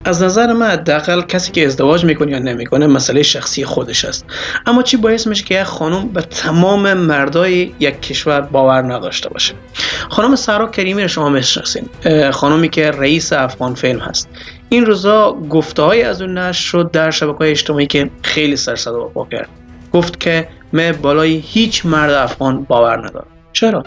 از نظر من حداقل کسی که ازدواج میکنه یا نمیکنه مسئله شخصی خودش است، اما چی باعث میشه که یک خانم به تمام مردای یک کشور باور نداشته باشه؟ خانم سارا کریمی رو شما میشناسین، خانمی که رئیس افغان فیلم هست. این روزا گفته‌های از اون نشر شد در شبکه‌های اجتماعی که خیلی سر صدا پا کرد. گفت که من بالای هیچ مرد افغان باور ندارم. چرا؟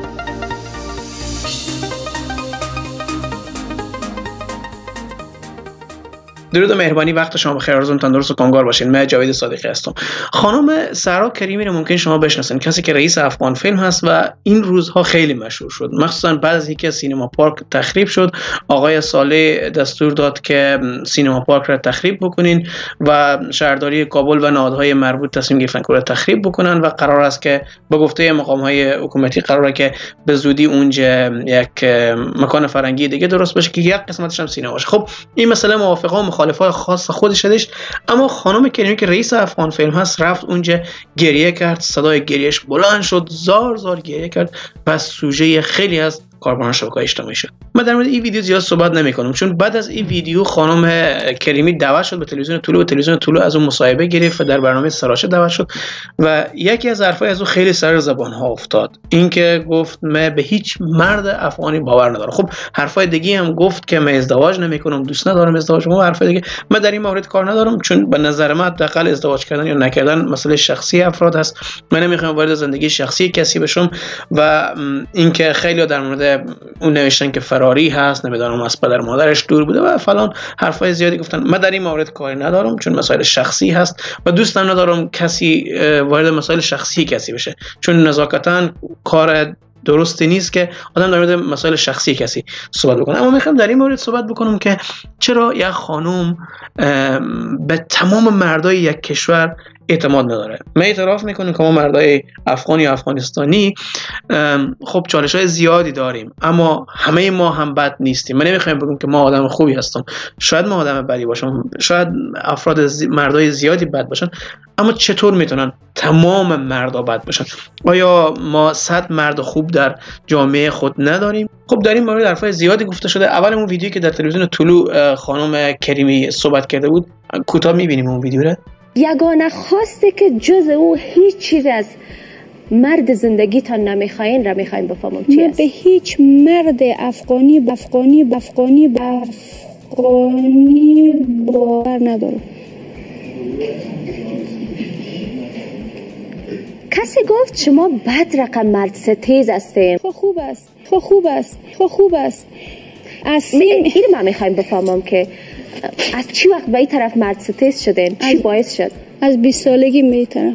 درود و مهربانی، وقت شما بخیر، آرزوم تندرست و کامگار باشین. من جاوید صادقی هستم. خانم سارا کریمی رو ممکن شما بشناسین، کسی که رئیس افغان فیلم هست و این روزها خیلی مشهور شد، مخصوصا بعد از اینکه سینما پارک تخریب شد. آقای صالح دستور داد که سینما پارک را تخریب بکنین و شهرداری کابل و نهادهای مربوط تصمیم گرفتن که تخریب بکنن و قرار است که به گفته مقام‌های حکومتی قراره که به زودی اونجا یک مکان فرنگی دیگه درست بشه که یک قسمتش هم سینما باشه. خب این مسئله موافقه مخالفای خاص خودش داشت، اما خانم کریمی که رئیس افغان فیلم هست رفت اونجا گریه کرد، صدای گریهش بلند شد، زار زار گریه کرد و سوژه خیلی از کاربران شبکه‌های اجتماعی شد. من در مورد این ویدیو زیاد صحبت نمی‌کنم چون بعد از این ویدیو خانم کریمی دعوت شد به تلویزیون طلوع و تلویزیون طلوع از اون مصاحبه گرفت و در برنامه سراشه دعوت شد و یکی از حرفای از اون خیلی سر زبان ها افتاد، اینکه گفت من به هیچ مرد افغانی باور ندارم. خب حرفای دیگه هم گفت که من ازدواج نمی‌کنم، دوست ندارم ازدواج کنم. حرفای دیگه من در این مورد کار ندارم چون به نظر من حداقل ازدواج کردن یا نکردن مسئله شخصی افراد است. من نمی‌خوام وارد زندگی شخصی کسی بشم و اینکه خیلی در مورد اون نوشتن که فراری هست، نمیدونم از پدر مادرش دور بوده و فلان حرفای زیادی گفتن. من در این مورد کاری ندارم چون مسائل شخصی هست و دوستم ندارم کسی وارد مسائل شخصی کسی بشه چون نزاکتاً کار درستی نیست که آدم در مورد مسائل شخصی کسی صحبت بکنه. اما میخوام در این مورد صحبت بکنم که چرا یک خانم به تمام مردای یک کشور اعتماد نداره. من اعتراف میکنم که ما مردای افغانی و افغانستانی خب چالش‌های زیادی داریم، اما همه ما هم بد نیستیم. من نمیخوام بگم که ما آدم خوبی هستم، شاید ما آدم بدی باشم، شاید افراد مردای زیادی بد باشن، اما چطور میتونن تمام مردا بد باشن؟ آیا ما 100 مرد خوب در جامعه خود نداریم؟ خب در این مورد حرفای زیادی گفته شده. اول اون ویدیویی که در تلویزیون طلوع خانم کریمی صحبت کرده بود، کوتاه میبینیم اون ویدیو رو. یگانه خواسته که جز او هیچ چیز از مرد زندگیتان نمیخواین را میخواین بفهمم چی است. به هیچ مرد افغانی باور ندارم. کسی گفت شما بد رقم مرد ستیز هستین. خوب است. این ما میخوایم بفهمم که از چی وقت به این طرف مرد ستیز شدین؟ چی باعث شد؟ از 20 سالگی میتونم.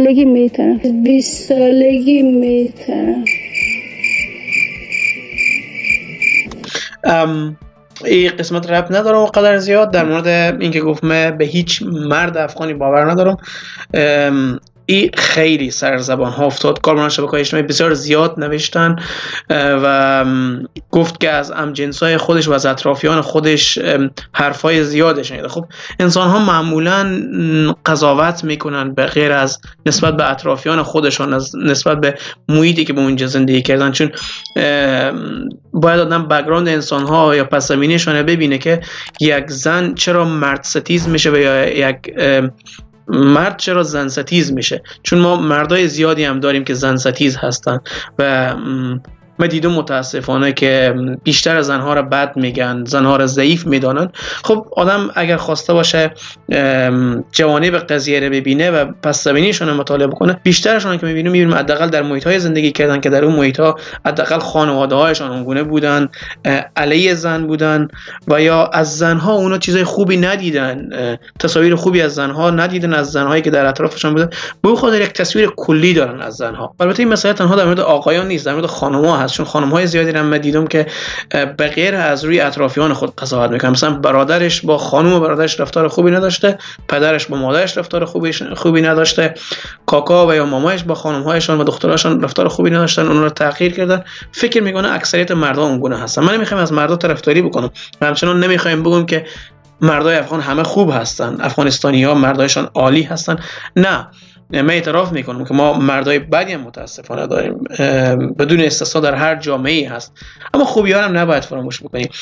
این قسمت رب ندارم قدر زیاد در مورد اینکه گفت من به هیچ مرد افغانی باور ندارم. این خیلی سر زبان ها افتاد، کاربران شبکه‌های اجتماعی بسیار زیاد نوشتن و گفت که از همجنسای خودش و از اطرافیان خودش حرفای زیاد شنیده. خب انسان ها معمولا قضاوت میکنن به غیر از نسبت به اطرافیان خودشان، از نسبت به محیطی که با اونجا زندگی کردن، چون باید آدم بک‌گراند انسان ها یا پس زمینه‌شان ببینه که یک زن چرا مرد ستیز میشه و یا یک مرد چرا زن ستیز میشه، چون ما مردای زیادی هم داریم که زن ستیز هستن و من دیدم متاسفانه که بیشتر زنها را بد میگن، زنها را ضعیف میدانن. خب آدم اگر خواسته باشه جوانب قضیه رو ببینه و پس زمینه‌شون رو مطالعه بکنه، بیشترشون که میبینیم حداقل در محیط‌های زندگی کردن که در اون محیط‌ها حداقل خانواده‌هایشان اونگونه بودن، علیه زن بودن و یا از زنها اونا چیزای خوبی ندیدن، تصاویر خوبی از زنها ندیدن، از زنهایی که در اطرافشون بودن، به خاطر یک تصویر کلی دارن از زنها. البته این مسئله تنها در مورد آقایان نیست، در مورد خانم‌ها، چون خانم‌های زیادی رو من دیدم که به غیر از روی اطرافیان خود قضاوت میکنن. مثلا برادرش با خانم برادرش رفتار خوبی نداشته، پدرش با مادرش رفتار خوبی نداشته، کاکا و یا مامایش با خانم‌هایشان و دختراشان رفتار خوبی نداشتن، اونها رو تحقیر کردن. فکر میکنه اکثریت مردها اونگونه هستن. من نمیخوام از مردا طرفداری بکنم، همچنان نمیخوایم بگم که مردای افغان همه خوب هستن، افغانستانی‌ها مردایشان عالی هستن. نه، من اعتراف میکنم که ما مردای بدی هم متاسفانه داریم، بدون استثنا در هر جامعه‌ای هست، اما خوبی‌ها هم نباید فراموش بکنیم.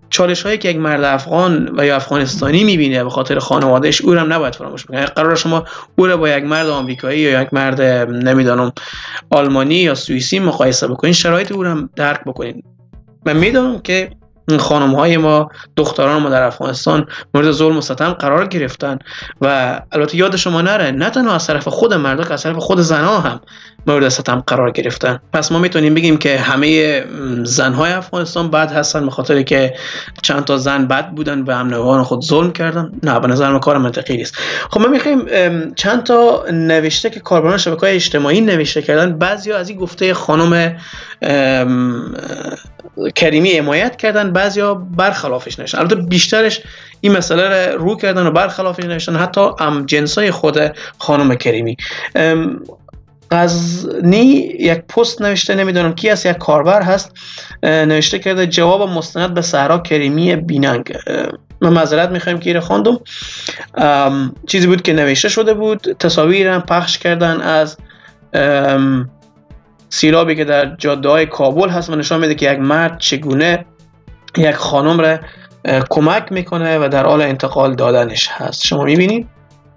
چالش هایی که یک مرد افغان و یا افغانستانی میبینه به خاطر خانوادهش، او رو هم نباید فراموش بکنید. قرار شما او رو با یک مرد آمریکایی یا یک مرد نمیدونم آلمانی یا سوئیسی مقایسه بکنید، شرایط او رو هم درک بکنید. من میدونم که خانم‌های ما، دختران ما در افغانستان مورد ظلم و ستم قرار گرفتن و البته یاد شما نره نه تنها از طرف خود مردا که از طرف خود زنها هم مورد ستم قرار گرفتن. پس ما میتونیم بگیم که همه زنهای افغانستان بد هستن به خاطر که چند تا زن بد بودن و هم نوعان خود ظلم کردن؟ نه، به نظر من کار منطقی نیست. خب ما میخوایم چند تا نوشته که کاربران شبکه‌های اجتماعی نوشته کردن، بعضیا از این گفته خانم کریمی حمایت کردن، بعضیا برخلافش نوشتن. البته بیشترش این مسئله رو کردن و برخلافش نوشتن، حتی هم جنسای خود خانم کریمی. غزنی یک پست نوشته، نمیدونم کی است، یک کاربر هست، نوشته کرده جواب مستند به صحرا کریمی بیننگ. من معذرت میخوایم که اینو خواندم. چیزی بود که نوشته شده بود، تصاویر هم پخش کردن از سیلابی که در جاده‌های کابل هست و نشان میده که یک مرد چگونه یک خانم را کمک میکنه و در حال انتقال دادنش هست. شما میبینید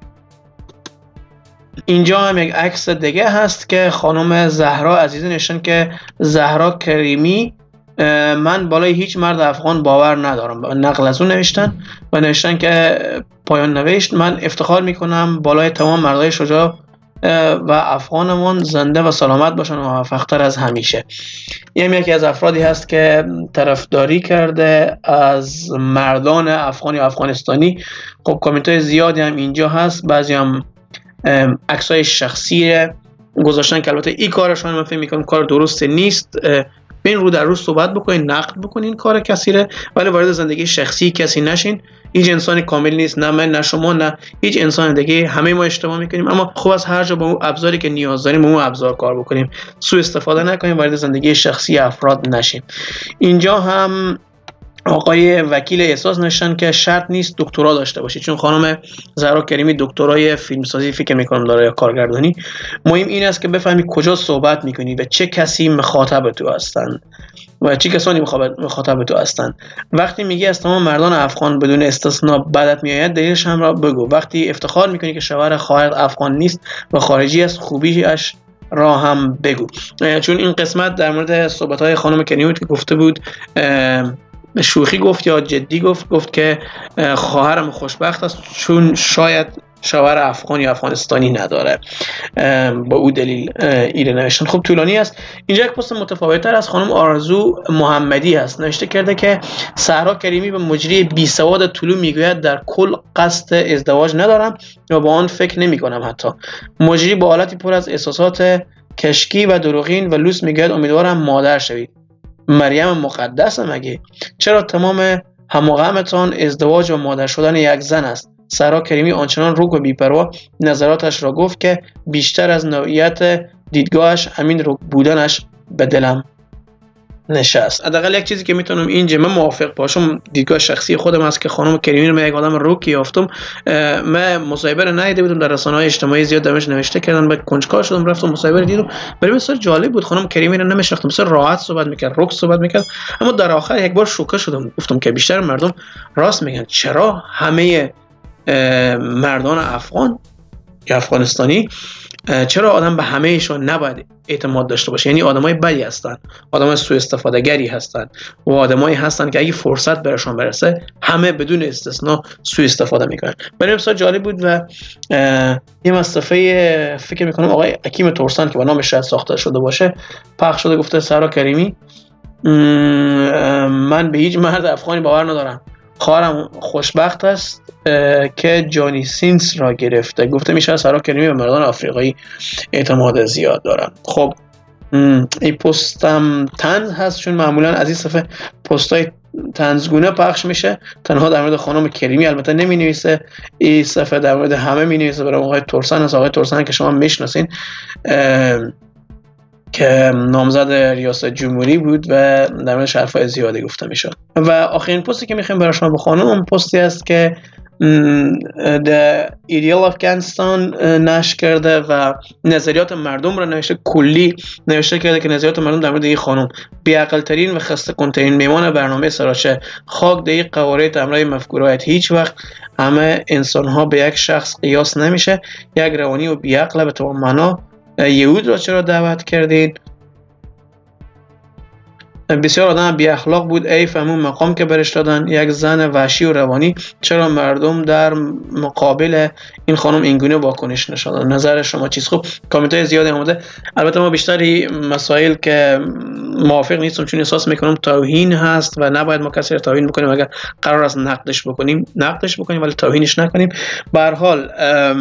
اینجا هم یک عکس دیگه هست که خانم زهرا عزیزی نشون که زهرا کریمی من بالای هیچ مرد افغان باور ندارم، نقل از اون نوشتن و نوشتن که پایان نوشت من افتخار میکنم بالای تمام مردای شجاع و افغانمون زنده و سلامت باشن و موفق‌تر از همیشه. این یکی از افرادی هست که طرفداری کرده از مردان افغانی و افغانستانی. خب کامنت های زیادی هم اینجا هست، بعضی هم عکسای شخصی گذاشتن که البته این کارشون من فکر می‌کنم کار درست نیست. بین رو در رو صحبت بکنین، نقد بکنین کار کسی رو، ولی وارد زندگی شخصی کسی نشین. هیچ انسان کامل نیست، نه من نه شما نه هیچ انسان دیگه، همه ما اشتباه میکنیم، اما خوب از هر جا با اون ابزاری که نیاز داریم با اون ابزار کار بکنیم، سوء استفاده نکنیم، وارد زندگی شخصی افراد نشیم. اینجا هم آقای وکیل احساس نشن که شرط نیست دکترا داشته باشی، چون خانم زهرا کریمی دکترای فیلمسازی فکر میکنم داره یا کارگردانی. مهم این است که بفهمی کجا صحبت میکنی و چه کسی مخاطب تو هستن و چه کسانی مخاطب تو هستن. وقتی میگی از تمام مردان افغان بدون استثنا بدت میآید، دلیلش هم را بگو. وقتی افتخار میکنی که شوهر خواهرت افغان نیست و خارجی است، خوبیش را هم بگو. چون این قسمت در مورد صحبت‌های خانم کریمی که گفته بود، شوخی گفت یا جدی گفت که خواهرم خوشبخت است چون شاید شوهر افغان یا افغانستانی نداره، با او دلیل ایره نوشتن. خب طولانی است. اینجا یک پست متفاوت‌تر از خانم آرزو محمدی هست، نوشته کرده که صحرا کریمی به مجری بی سواد طلو میگوید در کل قصد ازدواج ندارم یا با آن فکر نمی‌کنم. حتی مجری با حالتی پر از احساسات کشکی و دروغین و لوس میگوید امیدوارم مادر شوید. مریم مقدس مگه؟ چرا تمام هم و غمتان ازدواج و مادر شدن یک زن است؟ صحرا کریمی آنچنان روک و بی‌پروا نظراتش را گفت که بیشتر از نوعیت دیدگاهش همین روک بودنش به دلم نشست. حداقل یک چیزی که میتونم اینجا من موافق باشم، دیدگاه شخصی خودم است که خانم کریمی رو من یک آدم روکی یافتم. من مصاحبه رو ندیده بودم، در رسانه‌های اجتماعی زیاد درش نوشته کردن، بعد کنجکاو شدم رفتم مصاحبه رو دیدم. برای من بسیار جالب بود. خانم کریمی رو نمیشناختم، بسیار راحت صحبت میکرد، روک صحبت میکرد، اما در آخر یک بار شوکه شدم، گفتم که بیشتر مردم راست میگن. چرا همه مردان افغان یا افغانستانی، چرا آدم به همه ایشون نباید اعتماد داشته باشه؟ یعنی آدمای بدی هستن، آدمای سوء استفاده گری هستن و آدمایی هستن که اگه فرصت برشون برسه همه بدون استثنا سوء استفاده میکنن. برای بسیار جالب بود و یه مصطفی فکر میکنم آقای حکیم تورسان که با نامش شاید ساخته شده باشه پخش شده، گفته صحرا کریمی من به هیچ مرد افغانی باور ندارم، خواهرم خوشبخت است که جانی سینس را گرفته. گفته میشه صحرا کریمی به مردان آفریقایی اعتماد زیاد دارن. خب این پستم طنز هست، چون معمولا از این صفحه پستای طنزگونه پخش میشه، تنها در مورد خانم کریمی البته نمی نویسه. این صفحه در مورد همه می نویسه. برای آقای تورسان هست، آقای تورسان که شما میشناسین که نامزد ریاست جمهوری بود و در مورد حرفای زیادی گفته میشد. و آخرین پستی که میخوایم برای شما بخونم اون پستی است که The Ideal Afghanistan نشر کرده و نظریات مردم را نوشته، کلی نوشته کرده که نظریات مردم در مورد این خانم بی‌عقل ترین و خسته کنترین میمان برنامه سراچه، خاک در این قواره امرای مفکورایت، هیچ وقت همه انسان ها به یک شخص قیاس نمیشه، یک روانی و بی‌عقل به تمام معنا. یهود را چرا دعوت کردین؟ بسیار آدم بی اخلاق بود، ای فهمون مقام که برش دادن، یک زن وحشی و روانی. چرا مردم در مقابل این خانم اینگونه واکنش نشدن؟ نظر شما چیست؟ خب کامنت های زیادی اومده. البته ما بیشتری مسائل که موافق نیستم، چون احساس میکنم توهین هست و نباید ما کسی رو توهین بکنیم. اگر قرار است نقدش بکنیم ولی توهینش نکنیم. به هر حال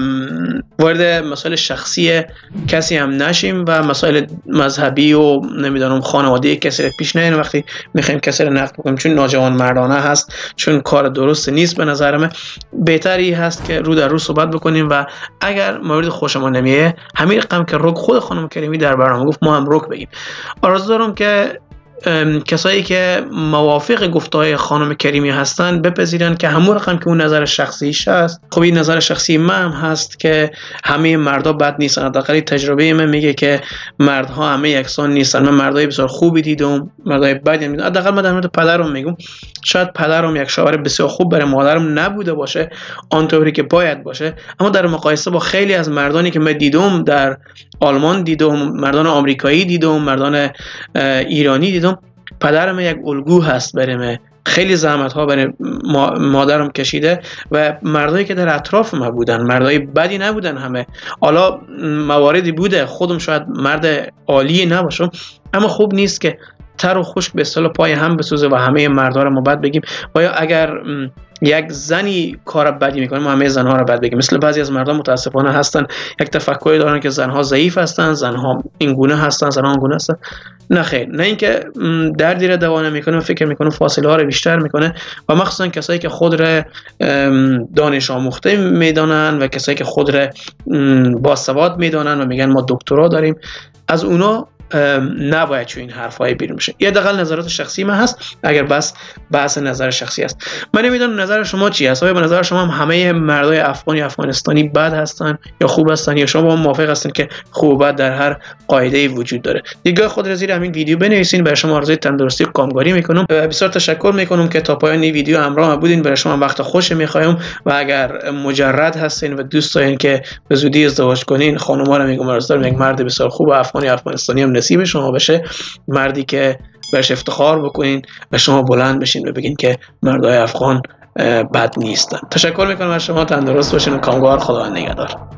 وارد مسائل شخصی کسی هم نشیم و مسائل مذهبی و نمیدونم خانوادگی کسی رو پیش نه وقتی میخوایم کسی رو نقد بکنیم، چون ناجوان مردانه هست، چون کار درست نیست. به نظر من بهتری هست که رو در رو صحبت بکنیم و اگر مورد خوشمون نمیاد همین رقم که رک خود خانم کریمی در برنامه گفت ما هم رک بگیم. آرزو دارم که کسایی که موافق گفته‌های خانم کریمی هستن بپذیرن که همون رقم که اون نظر شخصیش هست. خب این نظر شخصی من هم هست که همه مردا بد نیستن. حداقل تجربه من میگه که مردها همه یکسان نیستن. من مردای بسیار خوبی دیدم، مردای بدی دیدم. حداقل من در مورد پدرم میگم، شاید پدرم یک شوهر بسیار خوب برای مادرم نبوده باشه آنطوری که باید باشه، اما در مقایسه با خیلی از مردانی که من دیدم در آلمان دیدم، مردان آمریکایی دیدم، مردان ایرانی دیدم، پدرم یک الگو هست برای من. خیلی زحمت ها برای مادرم کشیده و مردایی که در اطراف ما بودن مردای بدی نبودن همه. حالا مواردی بوده خودم شاید مرد عالی نباشم، اما خوب نیست که تر و خشک به اصطلاح پای هم بسوزه و همه مردا رو ما بد بگیم. و یا اگر یک زنی کار بدی میکنه ما همه زنها رو بد بگیم. مثل بعضی از مردان متاسفانه هستن یک تفکری دارن که زنها ضعیف هستن، زنها این گونه هستن، زنها اون گونه هستن. نه خیر، نه اینکه دردی رو دوا نمیکنه، فکر میکنه فاصله ها رو بیشتر میکنه و مخصوصا کسایی که خود را دانش آموخته میدانن و کسایی که خود را باسواد میدانن و میگن ما دکترا داریم، از اونا نباید چون این حرفای بیرون بشه. یه دقیقاً نظرات شخصی من هست، اگر بس بحث نظر شخصی است. من نمیدونم نظر شما چی هست. آیا به نظر شما همه مردای افغانی افغانستانی بد هستن یا خوب هستن، یا شما با موافق هستین که خوب و بد در هر قاعده‌ای وجود داره؟ دیگه خود را زیر همین ویدیو بنویسین. برای شما آرزوی تندرستی و کامگاری میکنم. بسیار تشکر میکنم که تا پایان این ویدیو همراه بودین. برای شما وقت خوش میخوایم و اگر مجرد هستین و دوست دارین که به زودی ازدواج کنین، خانم‌ها رو میگم آرزو دارم یک مرد بسیار خوب افغانی افغانستانی هم نصیب شما بشه، مردی که بهش افتخار بکنین و شما بلند بشین و بگین که مردای افغان بد نیستن. تشکر میکنم از شما، تندرست باشین و کامگار. خدا نگهدار.